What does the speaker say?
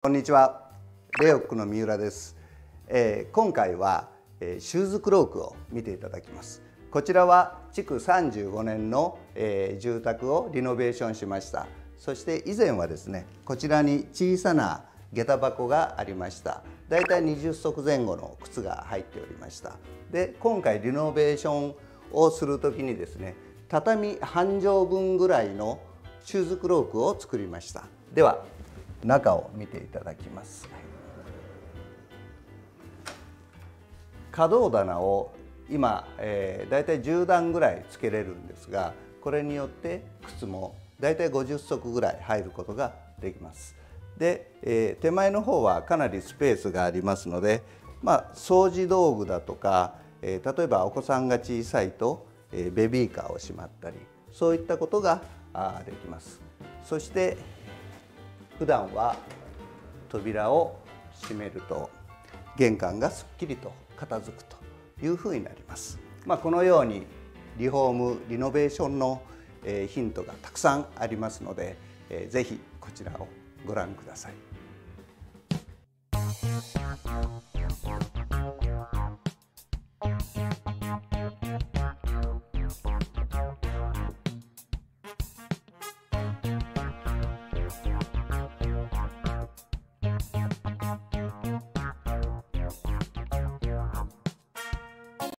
こんにちは、レオックの三浦です。今回は、シューズクロークを見ていただきます。こちらは築35年の、住宅をリノベーションしました。そして以前はですね、こちらに小さな下駄箱がありました。だいたい20足前後の靴が入っておりました。で、今回リノベーションをする時にですね、畳半畳分ぐらいのシューズクロークを作りました。では中を見ていただきます。可動棚を今、だいたい10段ぐらいつけれるんですが、これによって靴もだいたい50足ぐらい入ることができます。で、手前の方はかなりスペースがありますので、掃除道具だとか、例えばお子さんが小さいとベビーカーをしまったり、そういったことができます。そして普段は扉を閉めると玄関がすっきりと片付くというふうになります。このようにリフォームリノベーションのヒントがたくさんありますので、ぜひこちらをご覧ください。